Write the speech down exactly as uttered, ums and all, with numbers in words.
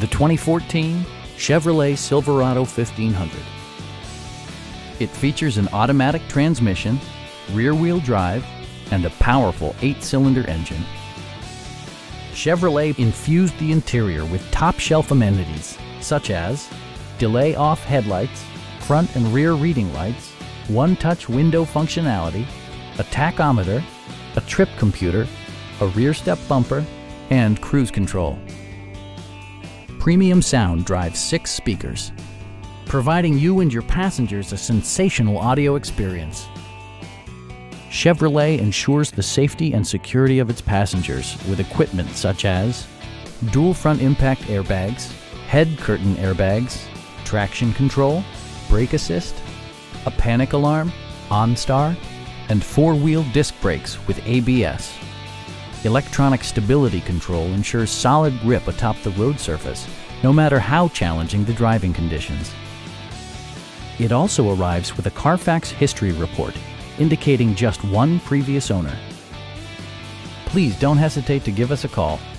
the twenty fourteen Chevrolet Silverado fifteen hundred. It features an automatic transmission, rear-wheel drive, and a powerful eight-cylinder engine. Chevrolet infused the interior with top-shelf amenities such as delay-off headlights, front and rear reading lights, one-touch window functionality, a tachometer, a trip computer, a rear step bumper, and cruise control. Premium sound drives six speakers, providing you and your passengers a sensational audio experience. Chevrolet ensures the safety and security of its passengers with equipment such as dual front impact airbags, head curtain airbags, traction control, brake assist, a panic alarm, OnStar, and four-wheel disc brakes with A B S. Electronic stability control ensures solid grip atop the road surface, no matter how challenging the driving conditions. It also arrives with a Carfax history report, indicating just one previous owner. Please don't hesitate to give us a call.